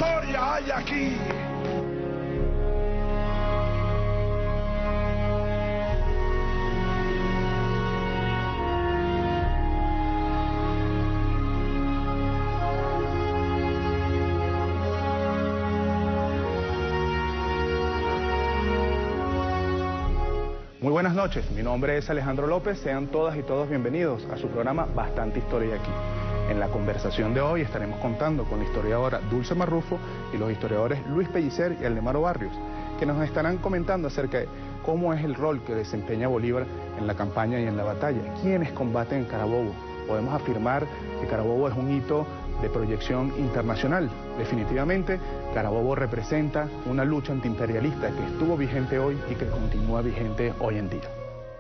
historia hay aquí? Muy buenas noches, mi nombre es Alejandro López, sean todas y todos bienvenidos a su programa Bastante Historia aquí. En la conversación de hoy estaremos contando con la historiadora Dulce Marrufo y los historiadores Luis Pellicer y Aldemaro Barrios, que nos estarán comentando acerca de cómo es el rol que desempeña Bolívar en la campaña y en la batalla, quiénes combaten en Carabobo. Podemos afirmar que Carabobo es un hito de proyección internacional. Definitivamente, Carabobo representa una lucha antiimperialista que estuvo vigente hoy y que continúa vigente hoy en día.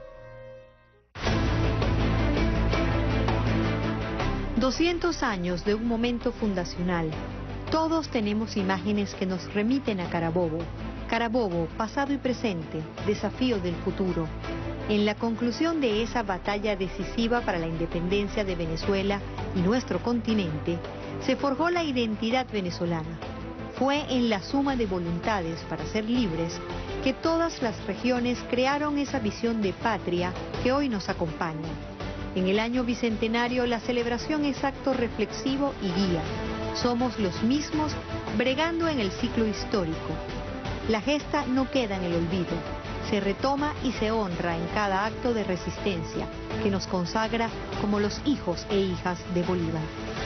...200 años de un momento fundacional. Todos tenemos imágenes que nos remiten a Carabobo. Carabobo, pasado y presente, desafío del futuro. En la conclusión de esa batalla decisiva para la independencia de Venezuela y nuestro continente, se forjó la identidad venezolana. Fue en la suma de voluntades para ser libres que todas las regiones crearon esa visión de patria que hoy nos acompaña. En el año bicentenario la celebración es acto reflexivo y guía. Somos los mismos bregando en el ciclo histórico. La gesta no queda en el olvido. Se retoma y se honra en cada acto de resistencia que nos consagra como los hijos e hijas de Bolívar.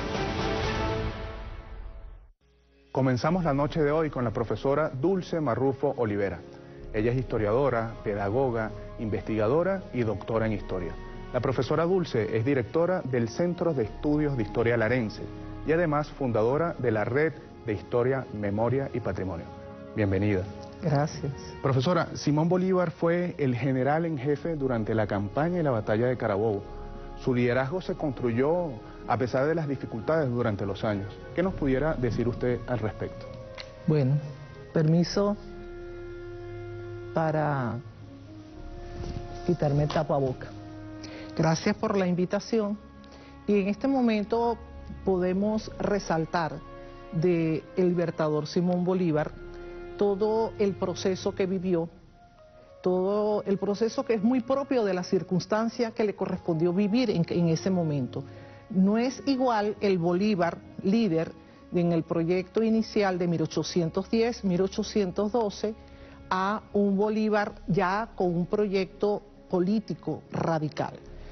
Comenzamos la noche de hoy con la profesora Dulce Marrufo Olivera. Ella es historiadora, pedagoga, investigadora y doctora en historia. La profesora Dulce es directora del Centro de Estudios de Historia Larense y además fundadora de la Red de Historia, Memoria y Patrimonio. Bienvenida. Gracias. Profesora, Simón Bolívar fue el general en jefe durante la campaña y la batalla de Carabobo. Su liderazgo se construyó a pesar de las dificultades durante los años. ¿Qué nos pudiera decir usted al respecto? Bueno, permiso para quitarme el tapaboca. Gracias por la invitación. Y en este momento podemos resaltar del libertador Simón Bolívar todo el proceso que vivió, todo el proceso que es muy propio de la circunstancia que le correspondió vivir en ese momento. No es igual el Bolívar líder en el proyecto inicial de 1810-1812 a un Bolívar ya con un proyecto político radical.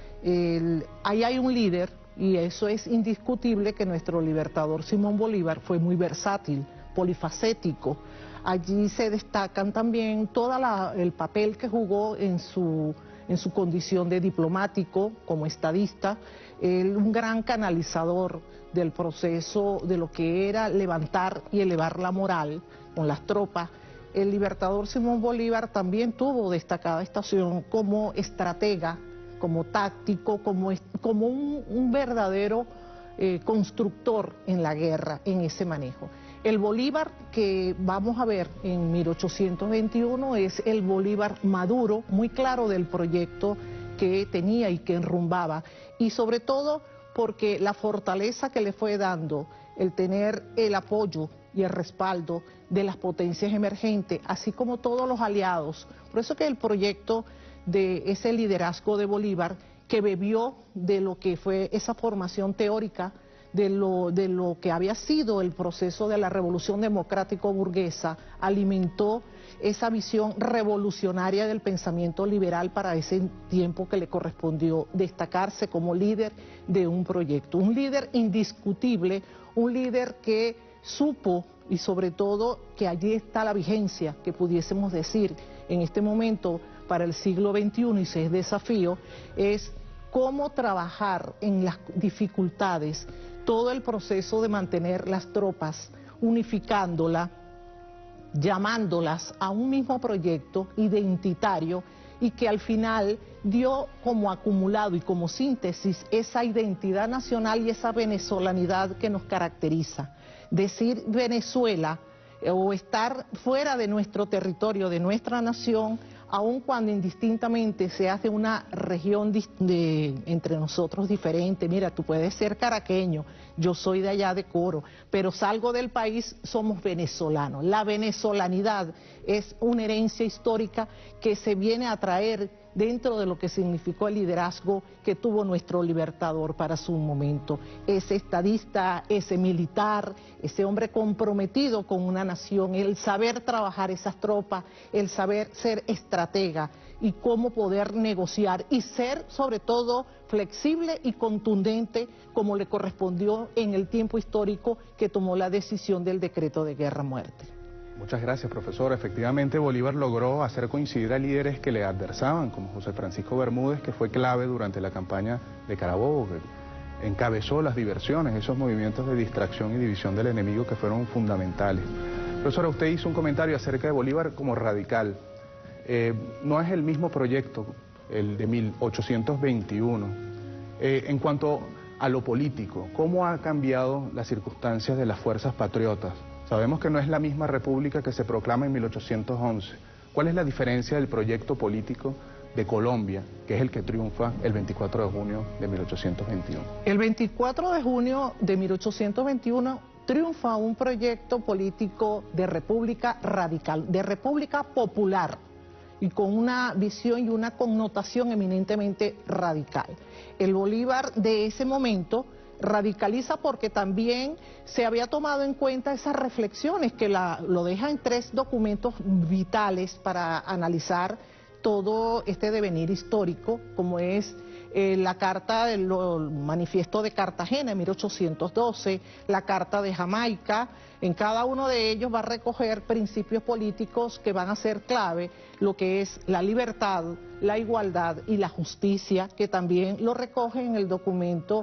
Ahí hay un líder, y eso es indiscutible, que nuestro libertador Simón Bolívar fue muy versátil, polifacético. Allí se destacan también todo el papel que jugó en su condición de diplomático, como estadista, un gran canalizador del proceso de lo que era levantar y elevar la moral con las tropas. El libertador Simón Bolívar también tuvo destacada estación como estratega, como táctico, como un verdadero constructor en la guerra, en ese manejo. El Bolívar que vamos a ver en 1821 es el Bolívar maduro, muy claro del proyecto que tenía y que enrumbaba, y sobre todo porque la fortaleza que le fue dando el tener el apoyo y el respaldo de las potencias emergentes, así como todos los aliados. Por eso que el proyecto de ese liderazgo de Bolívar, que bebió de lo que fue esa formación teórica, de lo que había sido el proceso de la revolución democrático-burguesa, alimentó esa visión revolucionaria del pensamiento liberal para ese tiempo que le correspondió destacarse como líder de un proyecto. Un líder indiscutible, un líder que supo, y sobre todo que allí está la vigencia que pudiésemos decir en este momento para el siglo XXI, y ese desafío es cómo trabajar en las dificultades, todo el proceso de mantener las tropas, unificándolas, llamándolas a un mismo proyecto identitario y que al final dio como acumulado y como síntesis esa identidad nacional y esa venezolanidad que nos caracteriza. Decir Venezuela o estar fuera de nuestro territorio, de nuestra nación, aun cuando indistintamente seas de una región entre nosotros diferente. Mira, tú puedes ser caraqueño, yo soy de allá de Coro, pero salgo del país, somos venezolanos. La venezolanidad es una herencia histórica que se viene a traer dentro de lo que significó el liderazgo que tuvo nuestro libertador para su momento. Ese estadista, ese militar, ese hombre comprometido con una nación, el saber trabajar esas tropas, el saber ser estratega y cómo poder negociar y ser sobre todo flexible y contundente como le correspondió en el tiempo histórico que tomó la decisión del decreto de guerra-muerte. Muchas gracias, profesor. Efectivamente, Bolívar logró hacer coincidir a líderes que le adversaban, como José Francisco Bermúdez, que fue clave durante la campaña de Carabobo, que encabezó las diversiones, esos movimientos de distracción y división del enemigo que fueron fundamentales. Profesora, usted hizo un comentario acerca de Bolívar como radical. No es el mismo proyecto, el de 1821. En cuanto a lo político, ¿cómo ha cambiado las circunstancias de las fuerzas patriotas? Sabemos que no es la misma república que se proclama en 1811. ¿Cuál es la diferencia del proyecto político de Colombia, que es el que triunfa el 24 de junio de 1821? El 24 de junio de 1821 triunfa un proyecto político de república radical, de república popular, y con una visión y una connotación eminentemente radical. El Bolívar de ese momento radicaliza porque también se había tomado en cuenta esas reflexiones que lo dejan en 3 documentos vitales para analizar todo este devenir histórico, como es la carta del manifiesto de Cartagena en 1812, la carta de Jamaica. En cada uno de ellos va a recoger principios políticos que van a ser clave, lo que es la libertad, la igualdad y la justicia, que también lo recoge en el documento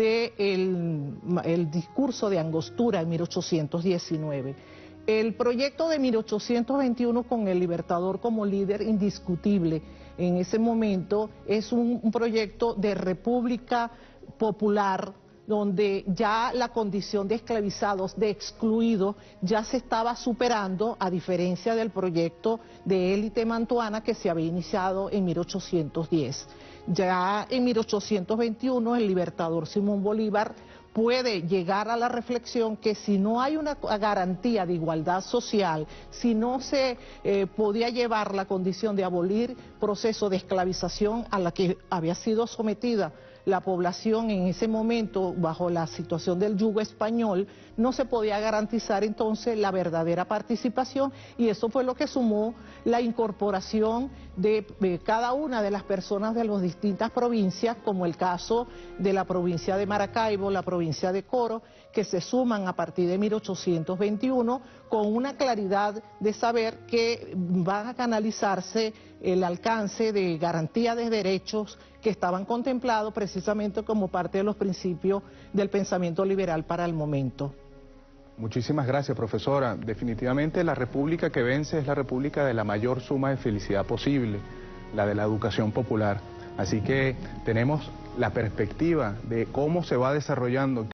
del discurso de Angostura en 1819. El proyecto de 1821 con el Libertador como líder indiscutible en ese momento es un proyecto de república popular, donde ya la condición de esclavizados, de excluidos, ya se estaba superando, a diferencia del proyecto de élite mantuana que se había iniciado en 1810. Ya en 1821 el libertador Simón Bolívar puede llegar a la reflexión que si no hay una garantía de igualdad social, si no se podía llevar la condición de abolir proceso de esclavización a la que había sido sometida la población en ese momento bajo la situación del yugo español, no se podía garantizar entonces la verdadera participación, y eso fue lo que sumó la incorporación de cada una de las personas de las distintas provincias, como el caso de la provincia de Maracaibo, la provincia de Coro, que se suman a partir de 1821 con una claridad de saber que van a canalizarse el alcance de garantía de derechos que estaban contemplados precisamente como parte de los principios del pensamiento liberal para el momento. Muchísimas gracias, profesora. Definitivamente la república que vence es la república de la mayor suma de felicidad posible, la de la educación popular. Así que tenemos la perspectiva de cómo se va desarrollando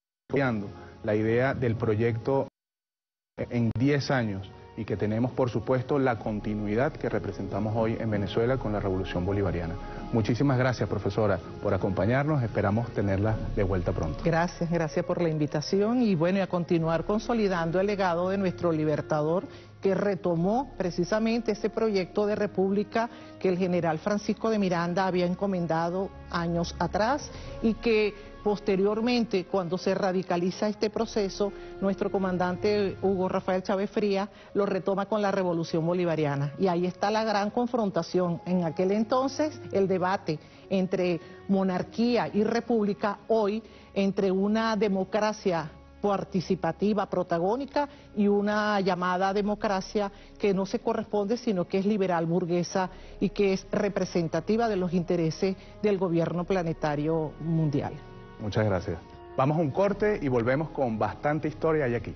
la idea del proyecto en 10 años, y que tenemos, por supuesto, la continuidad que representamos hoy en Venezuela con la Revolución Bolivariana. Muchísimas gracias, profesora, por acompañarnos. Esperamos tenerla de vuelta pronto. Gracias por la invitación, y bueno, y a continuar consolidando el legado de nuestro libertador, que retomó precisamente ese proyecto de república que el general Francisco de Miranda había encomendado años atrás, y que posteriormente, cuando se radicaliza este proceso, nuestro comandante Hugo Rafael Chávez Frías lo retoma con la Revolución Bolivariana. Y ahí está la gran confrontación. En aquel entonces, el debate entre monarquía y república, hoy entre una democracia participativa, protagónica, y una llamada democracia que no se corresponde, sino que es liberal burguesa y que es representativa de los intereses del gobierno planetario mundial. Muchas gracias. Vamos a un corte y volvemos con bastante historia hay aquí.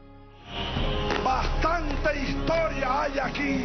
Bastante historia hay aquí.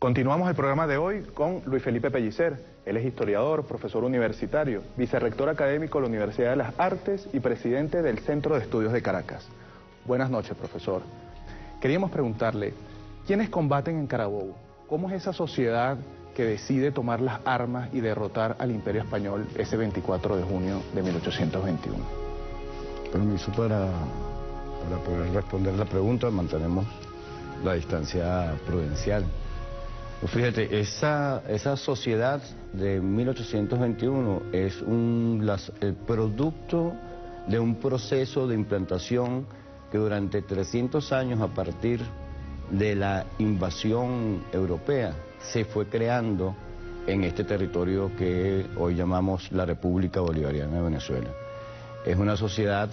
Continuamos el programa de hoy con Luis Felipe Pellicer. Él es historiador, profesor universitario, vicerrector académico de la Universidad de las Artes y presidente del Centro de Estudios de Caracas. Buenas noches, profesor. Queríamos preguntarle, ¿quiénes combaten en Carabobo? ¿Cómo es esa sociedad que decide tomar las armas y derrotar al Imperio Español ese 24 de junio de 1821? Permiso para poder responder la pregunta, mantenemos la distancia prudencial. Pues fíjate, esa sociedad de 1821 es el producto de un proceso de implantación que durante 300 años a partir de la invasión europea se fue creando en este territorio que hoy llamamos la República Bolivariana de Venezuela. Es una sociedad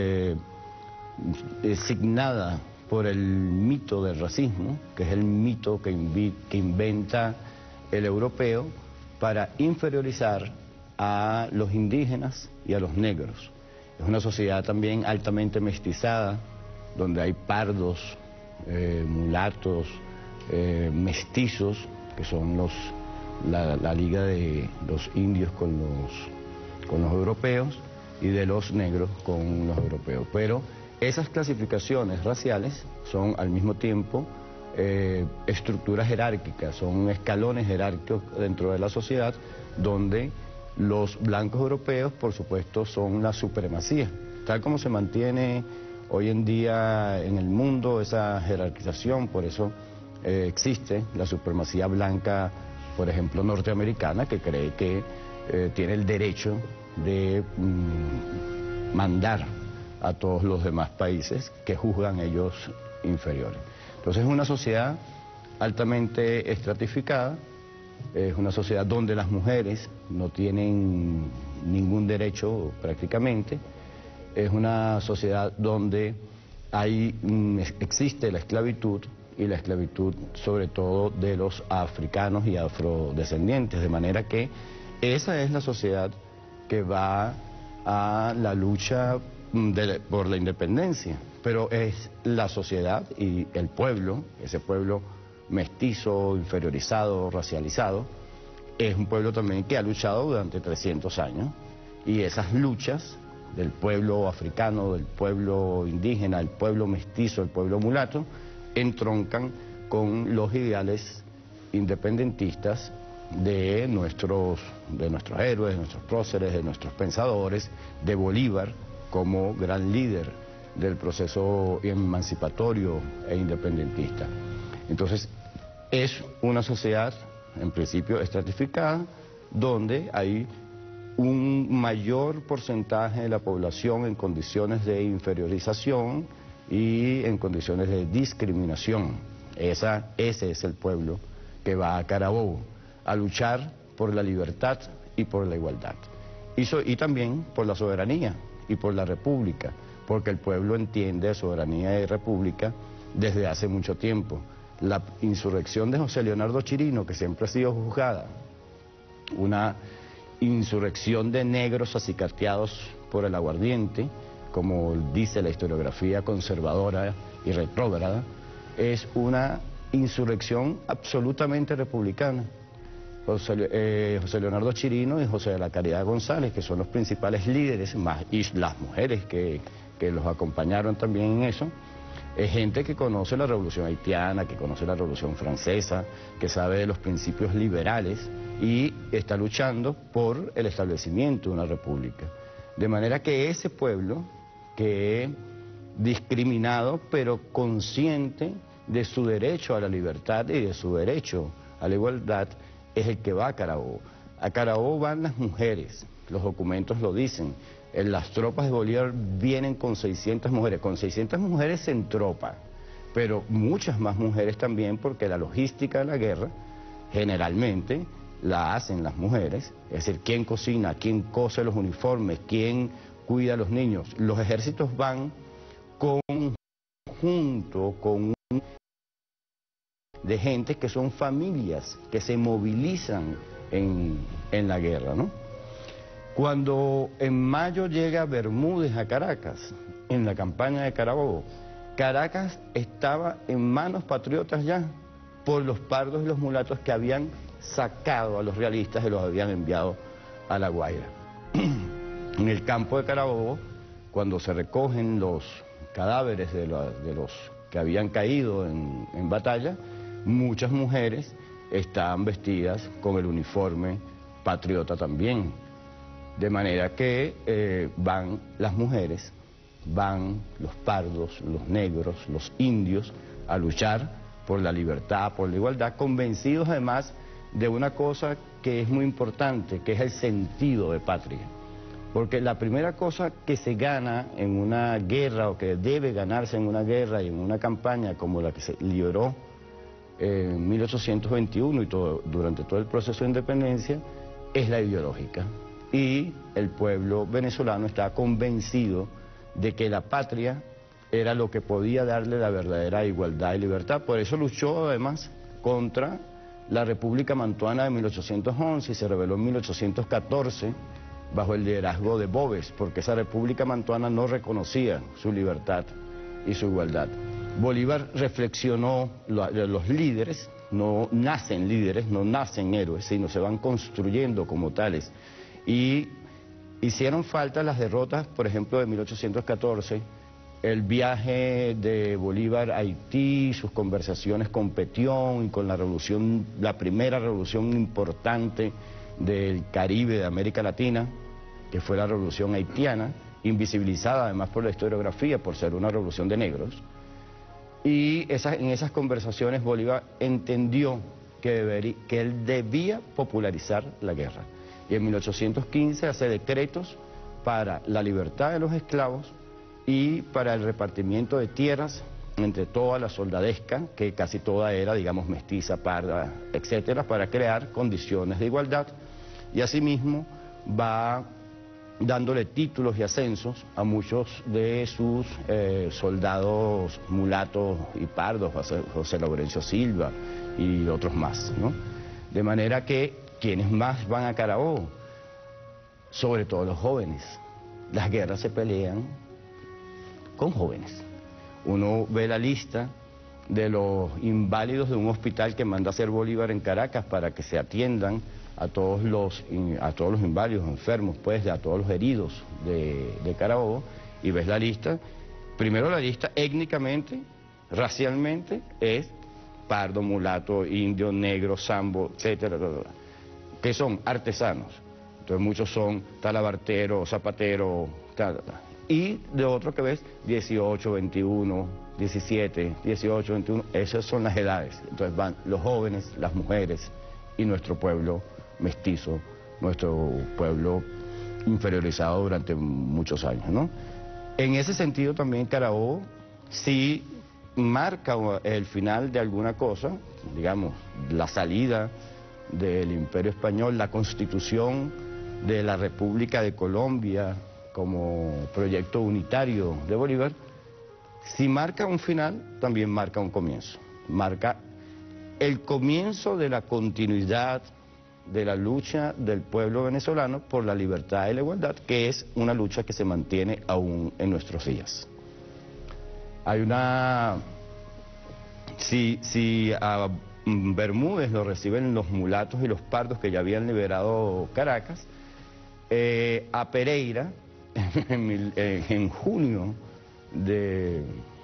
designada por el mito del racismo, que es el mito que inventa el europeo para inferiorizar a los indígenas y a los negros. Es una sociedad también altamente mestizada, donde hay pardos, mulatos, mestizos, que son la liga de los indios con los europeos y de los negros con los europeos. Pero esas clasificaciones raciales son al mismo tiempo estructuras jerárquicas, son escalones jerárquicos dentro de la sociedad donde los blancos europeos, por supuesto, son la supremacía. Tal como se mantiene hoy en día en el mundo esa jerarquización, por eso existe la supremacía blanca, por ejemplo, norteamericana, que cree que tiene el derecho de mandar a todos los demás países que juzgan ellos inferiores. Entonces es una sociedad altamente estratificada, es una sociedad donde las mujeres no tienen ningún derecho prácticamente, es una sociedad donde existe la esclavitud, y la esclavitud sobre todo de los africanos y afrodescendientes, de manera que esa es la sociedad que va a la lucha por la independencia, pero es la sociedad y el pueblo, ese pueblo mestizo, inferiorizado, racializado, es un pueblo también que ha luchado durante 300 años, y esas luchas del pueblo africano, del pueblo indígena, del pueblo mestizo, del pueblo mulato, entroncan con los ideales independentistas de nuestros héroes, de nuestros próceres, de nuestros pensadores, de Bolívar como gran líder del proceso emancipatorio e independentista. Entonces, es una sociedad, en principio, estratificada, donde hay un mayor porcentaje de la población en condiciones de inferiorización y en condiciones de discriminación. Ese es el pueblo que va a Carabobo a luchar por la libertad y por la igualdad. Y también por la soberanía y por la república, porque el pueblo entiende soberanía y república desde hace mucho tiempo. La insurrección de José Leonardo Chirino, que siempre ha sido juzgada una insurrección de negros acicateados por el aguardiente, como dice la historiografía conservadora y retrógrada, es una insurrección absolutamente republicana. José Leonardo Chirino y José de la Caridad González, que son los principales líderes, y las mujeres que los acompañaron también en eso, es gente que conoce la Revolución Haitiana, que conoce la Revolución Francesa, que sabe de los principios liberales y está luchando por el establecimiento de una república. De manera que ese pueblo, que es discriminado pero consciente de su derecho a la libertad y de su derecho a la igualdad, es el que va a Carabobo. A Carabobo van las mujeres, los documentos lo dicen. Las tropas de Bolívar vienen con 600 mujeres. Con 600 mujeres en tropa, pero muchas más mujeres también, porque la logística de la guerra generalmente la hacen las mujeres. Es decir, quién cocina, quién cose los uniformes, quién cuida a los niños. Los ejércitos van junto con de gente que son familias que se movilizan en la guerra, ¿no? Cuando en mayo llega Bermúdez a Caracas, en la campaña de Carabobo, Caracas estaba en manos patriotas ya, por los pardos y los mulatos que habían sacado a los realistas y los habían enviado a La Guaira. En el campo de Carabobo, cuando se recogen los cadáveres de los que habían caído en batalla, muchas mujeres estaban vestidas con el uniforme patriota también. De manera que van las mujeres, van los pardos, los negros, los indios a luchar por la libertad, por la igualdad, convencidos además de una cosa que es muy importante, que es el sentido de patria. Porque la primera cosa que se gana en una guerra, o que debe ganarse en una guerra y en una campaña como la que se libró en 1821 y durante todo el proceso de independencia, es la ideológica. Y el pueblo venezolano estaba convencido de que la patria era lo que podía darle la verdadera igualdad y libertad. Por eso luchó además contra la República Mantuana de 1811 y se rebeló en 1814 bajo el liderazgo de Boves, porque esa República Mantuana no reconocía su libertad y su igualdad. Bolívar reflexionó, los líderes no nacen líderes, no nacen héroes, sino se van construyendo como tales. Y hicieron falta las derrotas, por ejemplo, de 1814, el viaje de Bolívar a Haití, sus conversaciones con Petión y con la revolución, la primera revolución importante del Caribe, de América Latina, que fue la revolución haitiana, invisibilizada además por la historiografía, por ser una revolución de negros. Y en esas conversaciones Bolívar entendió que él debía popularizar la guerra. Y en 1815 hace decretos para la libertad de los esclavos y para el repartimiento de tierras entre toda la soldadesca, que casi toda era, digamos, mestiza, parda, etcétera, para crear condiciones de igualdad. Y asimismo va dándole títulos y ascensos a muchos de sus soldados mulatos y pardos, José Laurencio Silva y otros más, ¿no? De manera que quienes más van a Carabobo, sobre todo los jóvenes. Las guerras se pelean con jóvenes. Uno ve la lista de los inválidos de un hospital que manda a hacer Bolívar en Caracas para que se atiendan a todos los inválidos, enfermos, pues, a todos los heridos de Carabobo, y ves la lista. Primero la lista étnicamente, racialmente, es pardo, mulato, indio, negro, sambo, etcétera, que son artesanos. Entonces muchos son talabartero, zapatero, tal. Y de otro que ves, 18, 21, 17, 18, 21, esas son las edades. Entonces van los jóvenes, las mujeres y nuestro pueblo mestizo, nuestro pueblo inferiorizado durante muchos años, ¿no? En ese sentido también Carabobo sí marca el final de alguna cosa, digamos, la salida del Imperio Español, la constitución de la República de Colombia como proyecto unitario de Bolívar. Si marca un final, también marca un comienzo. Marca el comienzo de la continuidad de la lucha del pueblo venezolano por la libertad y la igualdad, que es una lucha que se mantiene aún en nuestros días. Hay una... Si a Bermúdez lo reciben los mulatos y los pardos que ya habían liberado Caracas, a Pereira, en junio de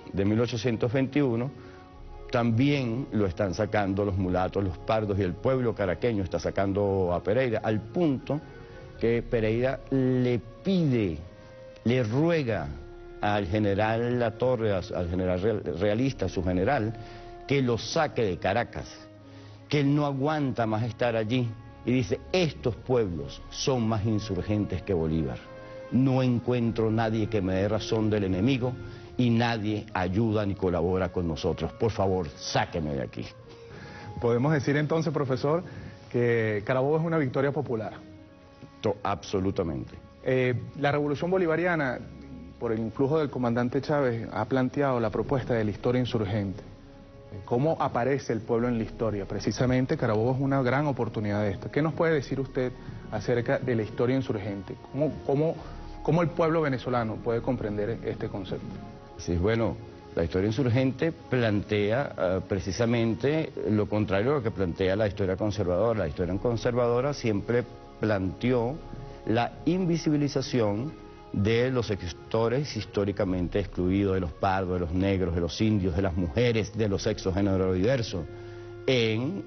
1821, también lo están sacando los mulatos, los pardos, y el pueblo caraqueño está sacando a Pereira, al punto que Pereira le pide, le ruega al general Latorre, al general realista, su general, que lo saque de Caracas, que él no aguanta más estar allí, y dice: estos pueblos son más insurgentes que Bolívar, no encuentro nadie que me dé razón del enemigo y nadie ayuda ni colabora con nosotros, por favor, sáqueme de aquí. Podemos decir entonces, profesor, que Carabobo es una victoria popular. Absolutamente. La revolución bolivariana, por el influjo del comandante Chávez, ha planteado la propuesta de la historia insurgente. ¿Cómo aparece el pueblo en la historia? Precisamente Carabobo es una gran oportunidad de esto. ¿Qué nos puede decir usted acerca de la historia insurgente? ¿Cómo el pueblo venezolano puede comprender este concepto? Sí, bueno, La historia insurgente plantea precisamente lo contrario a lo que plantea la historia conservadora. La historia conservadora siempre planteó la invisibilización de los sectores históricamente excluidos, de los pardos, de los negros, de los indios, de las mujeres, de los sexos género diversos, en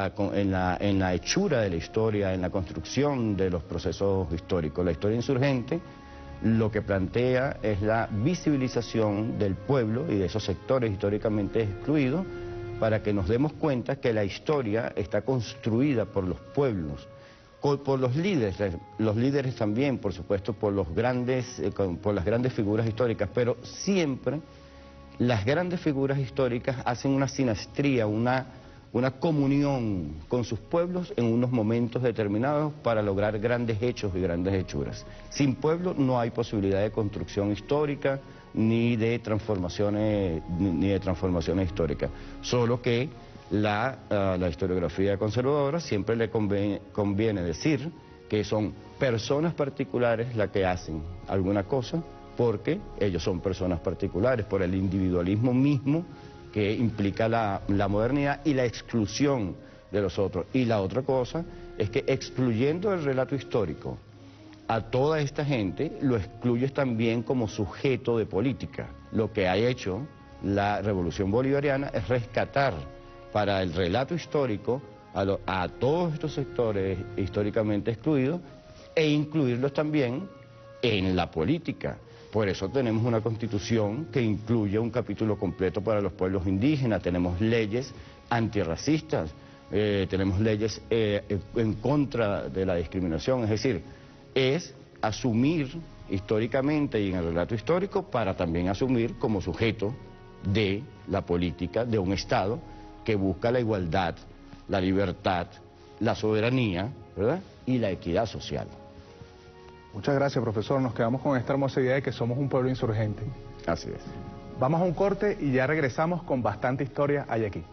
la hechura de la historia, en la construcción de los procesos históricos. La historia insurgente lo que plantea es la visibilización del pueblo y de esos sectores históricamente excluidos para que nos demos cuenta que la historia está construida por los pueblos, por los líderes también, por supuesto, por las grandes figuras históricas, pero siempre las grandes figuras históricas hacen una sinastría, una comunión con sus pueblos en unos momentos determinados para lograr grandes hechos y grandes hechuras. Sin pueblo no hay posibilidad de construcción histórica ni de transformaciones históricas, solo que la historiografía conservadora siempre le conviene decir que son personas particulares las que hacen alguna cosa porque ellos son personas particulares, por el individualismo mismo que implica la modernidad y la exclusión de los otros. Y la otra cosa es que excluyendo el relato histórico a toda esta gente, lo excluyes también como sujeto de política. Lo que ha hecho la Revolución Bolivariana es rescatar para el relato histórico a todos estos sectores históricamente excluidos e incluirlos también en la política. Por eso tenemos una constitución que incluye un capítulo completo para los pueblos indígenas, tenemos leyes antirracistas, tenemos leyes en contra de la discriminación, es decir, es asumir históricamente y en el relato histórico para también asumir como sujeto de la política de un Estado que busca la igualdad, la libertad, la soberanía, ¿verdad?, y la equidad social. Muchas gracias, profesor. Nos quedamos con esta hermosa idea de que somos un pueblo insurgente. Así es. Vamos a un corte y ya regresamos con Bastante Historia hay aquí.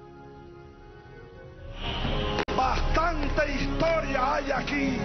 Bastante historia hay aquí.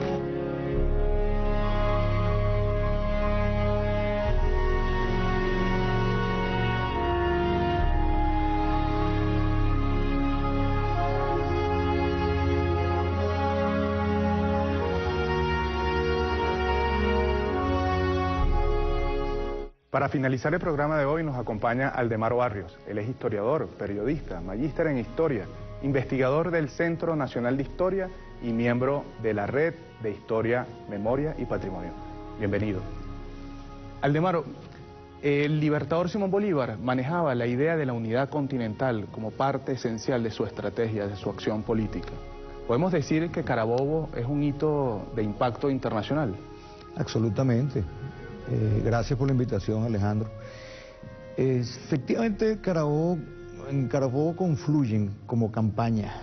Para finalizar el programa de hoy nos acompaña Aldemaro Barrios. Él es historiador, periodista, magíster en historia, investigador del Centro Nacional de Historia y miembro de la Red de Historia, Memoria y Patrimonio. Bienvenido. Aldemaro, el libertador Simón Bolívar manejaba la idea de la unidad continental como parte esencial de su estrategia, de su acción política. ¿Podemos decir que Carabobo es un hito de impacto internacional? Absolutamente. Gracias por la invitación, Alejandro. Efectivamente, en Carabobo confluyen como campaña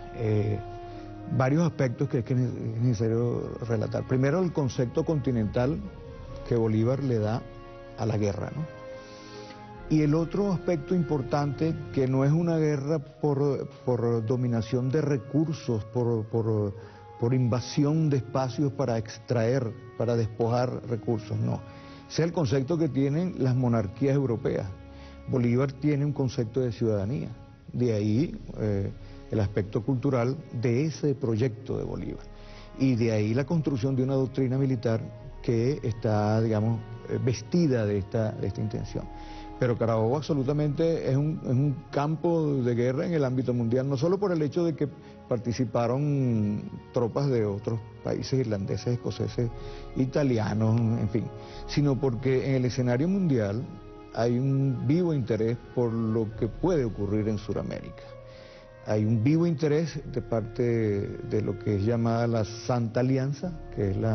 varios aspectos que es necesario relatar. Primero, el concepto continental que Bolívar le da a la guerra, ¿no? Y el otro aspecto importante, que no es una guerra por dominación de recursos, por invasión de espacios para extraer, para despojar recursos, no. Ese es el concepto que tienen las monarquías europeas. Bolívar tiene un concepto de ciudadanía, de ahí el aspecto cultural de ese proyecto de Bolívar. Y de ahí la construcción de una doctrina militar que está, digamos, vestida de esta intención. Pero Carabobo absolutamente es un campo de guerra en el ámbito mundial, no solo por el hecho de que participaron tropas de otros países, irlandeses, escoceses, italianos, en fin, sino porque en el escenario mundial hay un vivo interés por lo que puede ocurrir en Sudamérica. Hay un vivo interés de parte de lo que es llamada la Santa Alianza, que es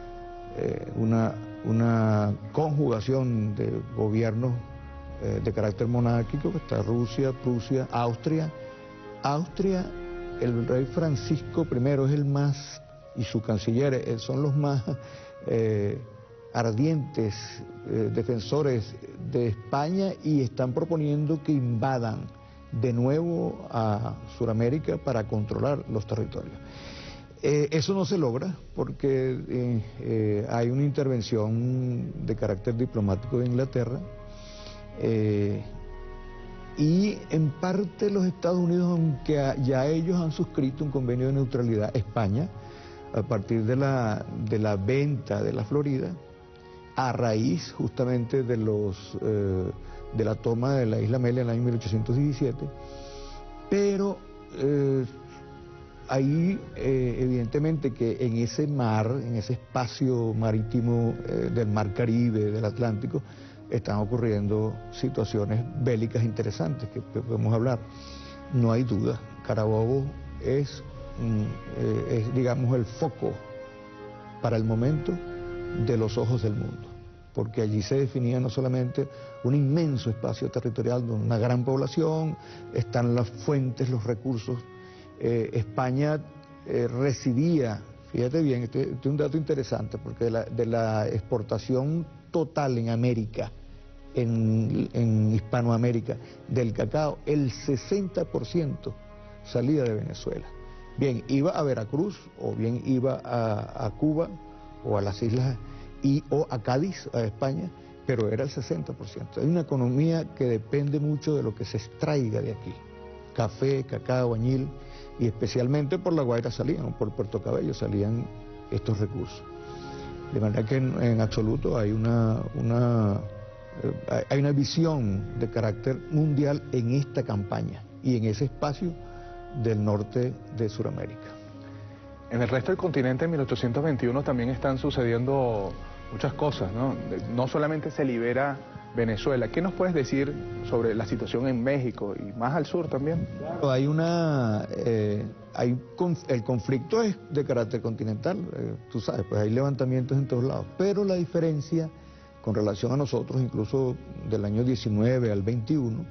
una conjugación de gobiernos de carácter monárquico, que está Rusia, Prusia, Austria. Austria, el rey Francisco I es el más, y su canciller son los más ardientes defensores de España y están proponiendo que invadan de nuevo a Sudamérica para controlar los territorios. Eso no se logra porque hay una intervención de carácter diplomático de Inglaterra Y en parte los Estados Unidos, aunque ya ellos han suscrito un convenio de neutralidad, España, a partir de la venta de la Florida, a raíz justamente de la toma de la isla Amelia en el año 1817, pero ahí evidentemente que en ese mar, en ese espacio marítimo del Mar Caribe, del Atlántico, están ocurriendo situaciones bélicas interesantes que podemos hablar. No hay duda, Carabobo es digamos el foco para el momento de los ojos del mundo, porque allí se definía no solamente un inmenso espacio territorial de una gran población, están las fuentes, los recursos. España recibía, fíjate bien, este es un dato interesante, porque de la exportación total en América, en Hispanoamérica, del cacao, el 60% salía de Venezuela. Bien, iba a Veracruz, o bien iba a Cuba, o a las islas, o a Cádiz, a España, pero era el 60%. Hay una economía que depende mucho de lo que se extraiga de aquí. Café, cacao, añil, y especialmente por La Guaira salían, o por Puerto Cabello salían estos recursos. De manera que en absoluto hay una visión de carácter mundial en esta campaña y en ese espacio del norte de Sudamérica. En el resto del continente en 1821 también están sucediendo muchas cosas, ¿no? No solamente se libera Venezuela. ¿Qué nos puedes decir sobre la situación en México y más al sur también? Hay el conflicto es de carácter continental, tú sabes, pues hay levantamientos en todos lados, pero la diferencia con relación a nosotros, incluso del año 19 al 21,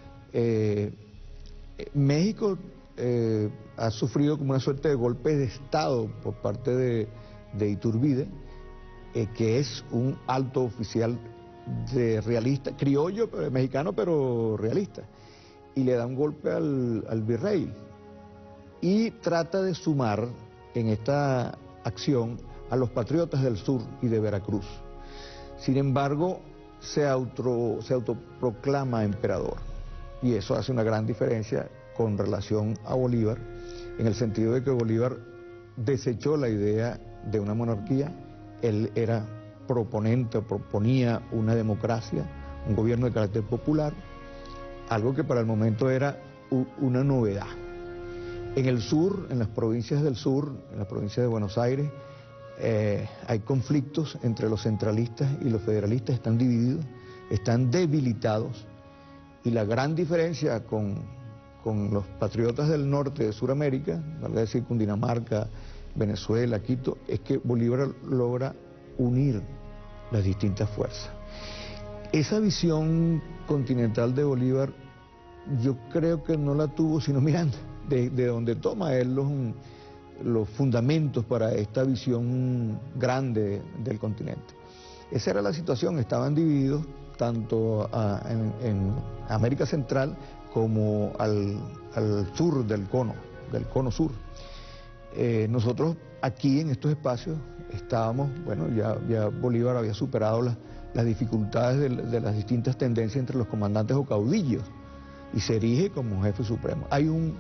México ha sufrido como una suerte de golpe de Estado por parte de Iturbide, que es un alto oficial realista, criollo, mexicano, pero realista, y le da un golpe al virrey y trata de sumar en esta acción a los patriotas del sur y de Veracruz. Sin embargo, se autoproclama emperador, y eso hace una gran diferencia con relación a Bolívar, en el sentido de que Bolívar desechó la idea de una monarquía. Él era proponía una democracia, un gobierno de carácter popular, algo que para el momento era una novedad. En el sur, en las provincias del sur, en la provincia de Buenos Aires, hay conflictos entre los centralistas y los federalistas, están divididos, están debilitados, y la gran diferencia con los patriotas del norte de Sudamérica, valga decir Cundinamarca, Venezuela, Quito, es que Bolívar logra unir las distintas fuerzas. Esa visión continental de Bolívar yo creo que no la tuvo sino mirando de donde toma él los fundamentos para esta visión grande del continente. Esa era la situación, estaban divididos tanto en América Central como al sur del cono sur. Nosotros aquí en estos espacios estábamos, bueno, ya Bolívar había superado las dificultades de las distintas tendencias entre los comandantes o caudillos y se erige como jefe supremo. Hay un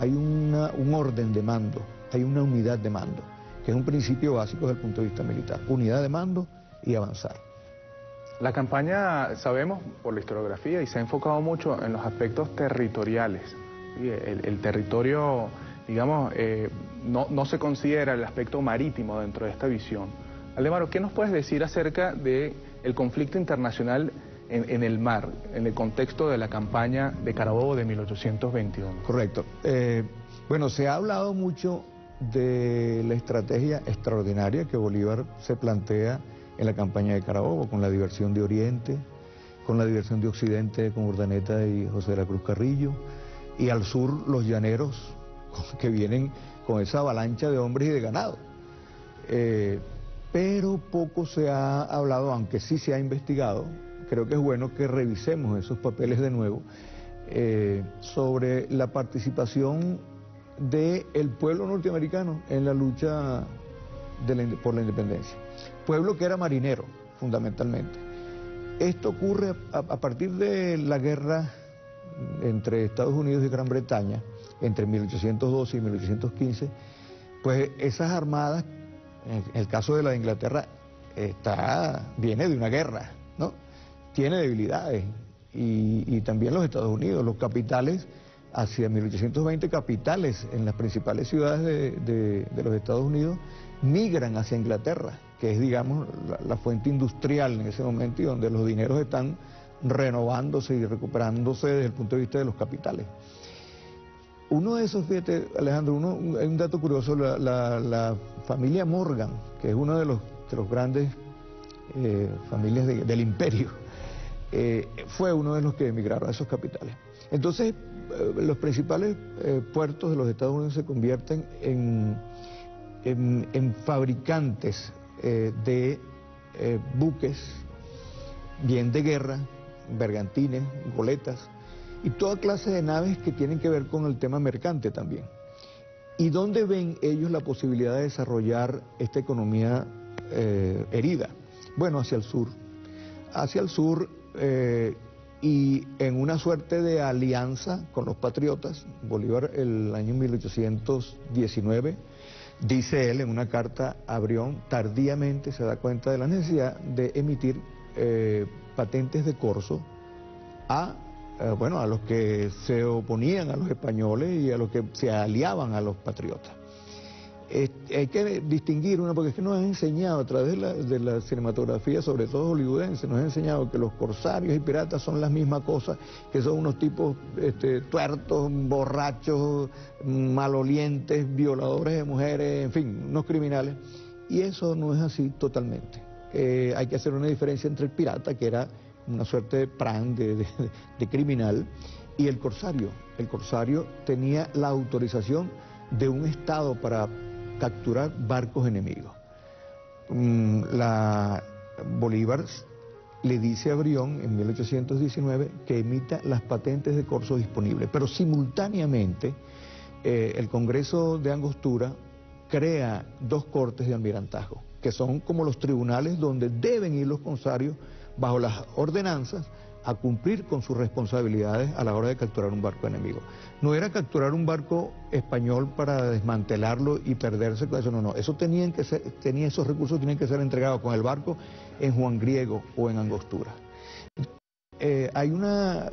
orden de mando, hay una unidad de mando, que es un principio básico desde el punto de vista militar, unidad de mando y avanzar. La campaña, sabemos por la historiografía, y se ha enfocado mucho en los aspectos territoriales. El territorio, digamos, no se considera el aspecto marítimo dentro de esta visión. Aldemaro, ¿qué nos puedes decir acerca del conflicto internacional en el mar, en el contexto de la campaña de Carabobo de 1821? Correcto. Bueno, se ha hablado mucho de la estrategia extraordinaria que Bolívar se plantea en la campaña de Carabobo, con la diversión de Oriente, con la diversión de Occidente con Urdaneta y José de la Cruz Carrillo, y al sur los llaneros que vienen con esa avalancha de hombres y de ganado. Pero poco se ha hablado, aunque sí se ha investigado, creo que es bueno que revisemos esos papeles de nuevo, sobre la participación del pueblo norteamericano en la lucha por la independencia. Pueblo que era marinero, fundamentalmente, Esto ocurre a partir de la guerra entre Estados Unidos y Gran Bretaña, entre 1812 y 1815, pues esas armadas, en el caso de la de Inglaterra, viene de una guerra, ¿no? Tiene debilidades, y también los Estados Unidos, los capitales, hacia 1820, capitales en las principales ciudades de los Estados Unidos migran hacia Inglaterra, que es, digamos, la fuente industrial en ese momento y donde los dineros están renovándose y recuperándose desde el punto de vista de los capitales. Uno de esos, fíjate, Alejandro, hay un dato curioso, la familia Morgan, que es uno de los grandes familias del imperio, fue uno de los que emigraron a esos capitales. Entonces, los principales puertos de los Estados Unidos se convierten en fabricantes de buques, bien de guerra, bergantines, goletas, y toda clase de naves que tienen que ver con el tema mercante también. ¿Y dónde ven ellos la posibilidad de desarrollar esta economía herida? Bueno, hacia el sur. Hacia el sur, y en una suerte de alianza con los patriotas. Bolívar, el año 1819, dice él en una carta a Brión, tardíamente se da cuenta de la necesidad de emitir patentes de corso a los que se oponían a los españoles y a los que se aliaban a los patriotas. Hay que distinguir porque es que nos han enseñado a través de la cinematografía, sobre todo hollywoodense, nos han enseñado que los corsarios y piratas son las mismas cosas, que son unos tipos tuertos, borrachos, malolientes, violadores de mujeres, en fin, unos criminales, y eso no es así totalmente. Hay que hacer una diferencia entre el pirata, que era una suerte de plan de criminal, y el corsario. El corsario tenía la autorización de un Estado para capturar barcos enemigos. Bolívar le dice a Brión en 1819 que emita las patentes de corso disponibles, pero simultáneamente el Congreso de Angostura crea 2 cortes de almirantazgo, que son como los tribunales donde deben ir los corsarios bajo las ordenanzas a cumplir con sus responsabilidades a la hora de capturar un barco enemigo. No era capturar un barco español para desmantelarlo y perderse con eso, no, esos recursos tenían que ser entregados con el barco en Juan Griego o en Angostura. Hay una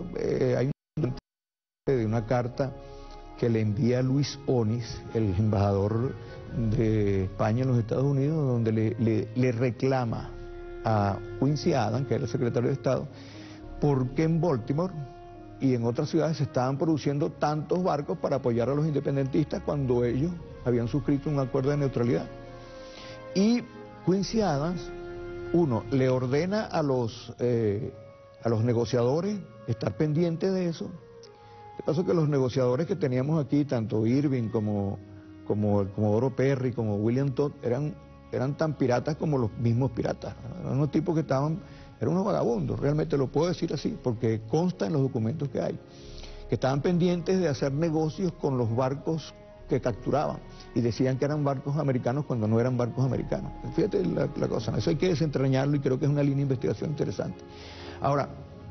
carta que le envía Luis Onis, el embajador de España en los Estados Unidos, donde le reclama a Quincy Adams, que era el secretario de Estado, por qué en Baltimore y en otras ciudades se estaban produciendo tantos barcos para apoyar a los independentistas cuando ellos habían suscrito un acuerdo de neutralidad. Y Quincy Adams, le ordena a los negociadores estar pendientes de eso. De paso que los negociadores que teníamos aquí, tanto Irving como el Comodoro Perry, como William Todd, eran tan piratas como los mismos piratas. Eran unos tipos que eran unos vagabundos, realmente lo puedo decir así, porque consta en los documentos que hay, que estaban pendientes de hacer negocios con los barcos que capturaban, y decían que eran barcos americanos cuando no eran barcos americanos. Fíjate la cosa, eso hay que desentrañarlo y creo que es una línea de investigación interesante. Ahora,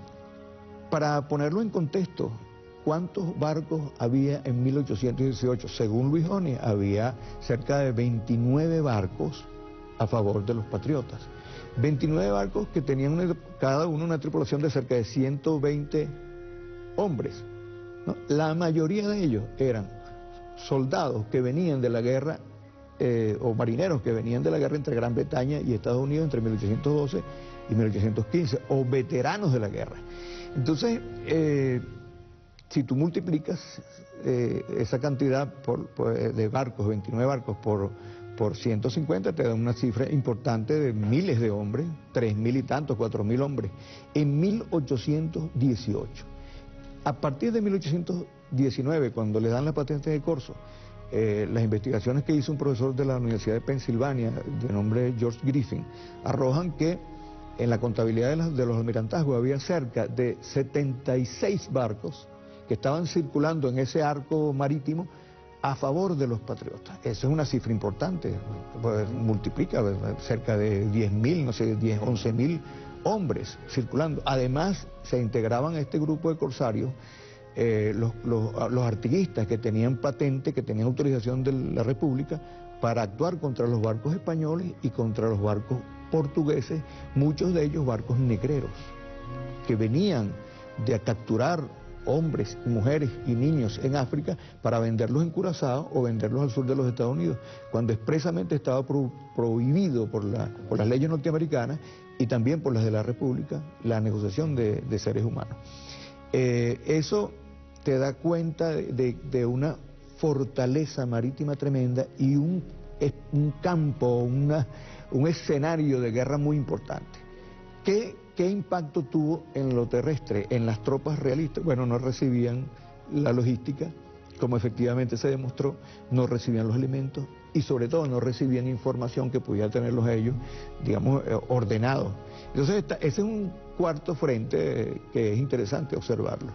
para ponerlo en contexto, ¿cuántos barcos había en 1818? Según Luis Onis, había cerca de 29 barcos a favor de los patriotas. 29 barcos que tenían cada uno una tripulación de cerca de 120 hombres, ¿no? La mayoría de ellos eran soldados que venían de la guerra, o marineros que venían de la guerra entre Gran Bretaña y Estados Unidos entre 1812 y 1815, o veteranos de la guerra. Entonces, si tú multiplicas esa cantidad de barcos, 29 barcos por 150, te da una cifra importante de miles de hombres, 3.000 y tantos, 4.000 hombres, en 1818. A partir de 1819, cuando le dan la patente de corso, las investigaciones que hizo un profesor de la Universidad de Pensilvania, de nombre George Griffin, arrojan que en la contabilidad de los almirantazgos había cerca de 76 barcos que estaban circulando en ese arco marítimo a favor de los patriotas. Esa es una cifra importante, pues multiplica cerca de 10.000, no sé, 11.000 hombres circulando. Además, se integraban a este grupo de corsarios los artiguistas que tenían patente, que tenían autorización de la República para actuar contra los barcos españoles y contra los barcos portugueses, muchos de ellos barcos negreros, que venían de capturar hombres, mujeres y niños en África para venderlos en Curazao o venderlos al sur de los Estados Unidos, cuando expresamente estaba prohibido por las leyes norteamericanas y también por las de la República la negociación de seres humanos. Eso te da cuenta de una fortaleza marítima tremenda y un campo, un escenario de guerra muy importante. ¿Qué impacto tuvo en lo terrestre, en las tropas realistas? Bueno, no recibían la logística, como efectivamente se demostró, no recibían los alimentos y sobre todo no recibían información que pudiera tenerlos ellos, digamos, ordenados. Entonces, ese es un cuarto frente que es interesante observarlo.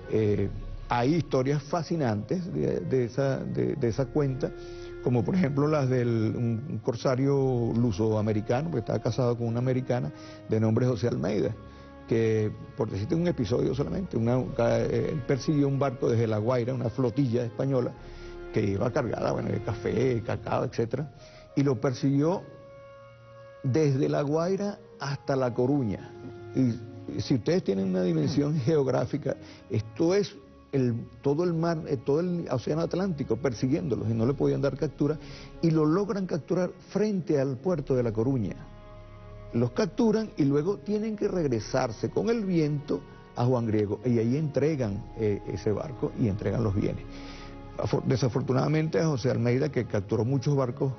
Hay historias fascinantes de esa cuenta, como por ejemplo las un corsario luso-americano, que estaba casado con una americana de nombre José Almeida, que, por decirte un episodio solamente, él persiguió un barco desde La Guaira, una flotilla española, que iba cargada, bueno, de café, cacao, etcétera, y lo persiguió desde La Guaira hasta La Coruña. Y si ustedes tienen una dimensión geográfica, esto es todo el mar, todo el océano Atlántico persiguiéndolos y no le podían dar captura, y lo logran capturar frente al puerto de La Coruña. Los capturan y luego tienen que regresarse con el viento a Juan Griego y ahí entregan ese barco y entregan los bienes. Desafortunadamente a José Almeida, que capturó muchos barcos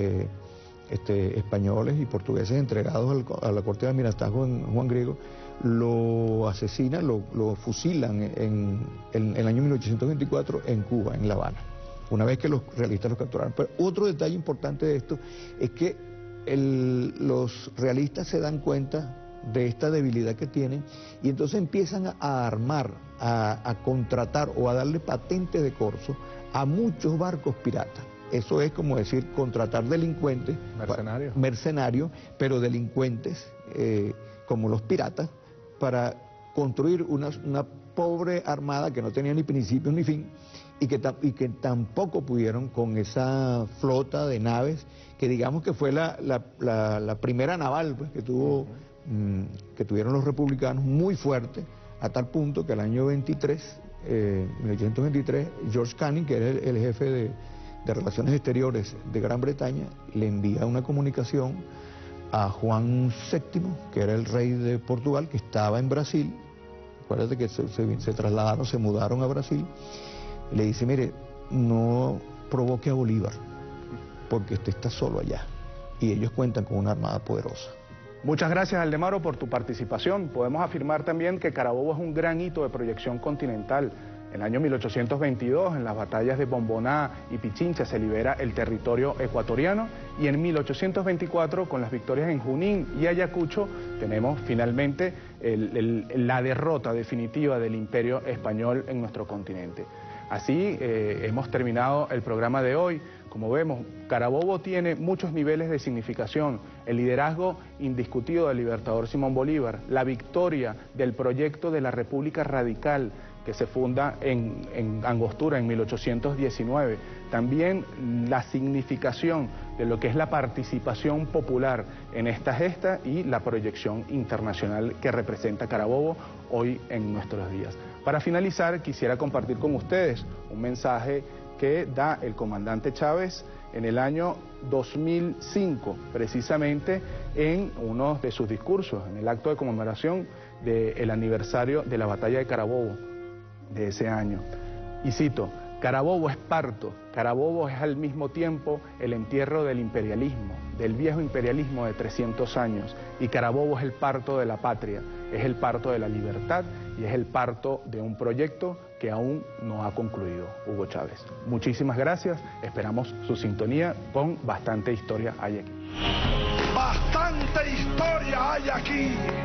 españoles y portugueses entregados a la corte de almirantazgo en Juan Griego, lo asesinan, lo fusilan en el año 1824 en Cuba, en La Habana, una vez que los realistas los capturaron. Pero otro detalle importante de esto es que los realistas se dan cuenta de esta debilidad que tienen y entonces empiezan a armar, a contratar o a darle patentes de corso a muchos barcos piratas. Eso es como decir contratar delincuentes, mercenarios, pero delincuentes como los piratas, para construir una pobre armada que no tenía ni principios ni fin y que tampoco pudieron con esa flota de naves que digamos que fue la primera naval pues, que tuvieron los republicanos, muy fuerte, a tal punto que al año 1823, George Canning, que era el jefe de Relaciones Exteriores de Gran Bretaña, le envía una comunicación a Juan VII, que era el rey de Portugal, que estaba en Brasil. Acuérdate que se trasladaron, se mudaron a Brasil. Le dice, mire, no provoque a Bolívar, porque usted está solo allá. Y ellos cuentan con una armada poderosa. Muchas gracias, Aldemaro, por tu participación. Podemos afirmar también que Carabobo es un gran hito de proyección continental. En el año 1822, en las batallas de Bomboná y Pichincha, se libera el territorio ecuatoriano y en 1824, con las victorias en Junín y Ayacucho, tenemos finalmente la derrota definitiva del Imperio Español en nuestro continente. Así hemos terminado el programa de hoy. Como vemos, Carabobo tiene muchos niveles de significación. El liderazgo indiscutido del libertador Simón Bolívar, la victoria del proyecto de la República Radical, que se funda en Angostura en 1819. También la significación de lo que es la participación popular en esta gesta y la proyección internacional que representa Carabobo hoy en nuestros días. Para finalizar, quisiera compartir con ustedes un mensaje que da el comandante Chávez en el año 2005, precisamente en uno de sus discursos, en el acto de conmemoración del aniversario de la batalla de Carabobo de ese año. Y cito, Carabobo es parto, Carabobo es al mismo tiempo el entierro del imperialismo, del viejo imperialismo de 300 años, y Carabobo es el parto de la patria, es el parto de la libertad y es el parto de un proyecto que aún no ha concluido. Hugo Chávez. Muchísimas gracias, esperamos su sintonía con Bastante Historia Hay Aquí. Bastante historia hay aquí.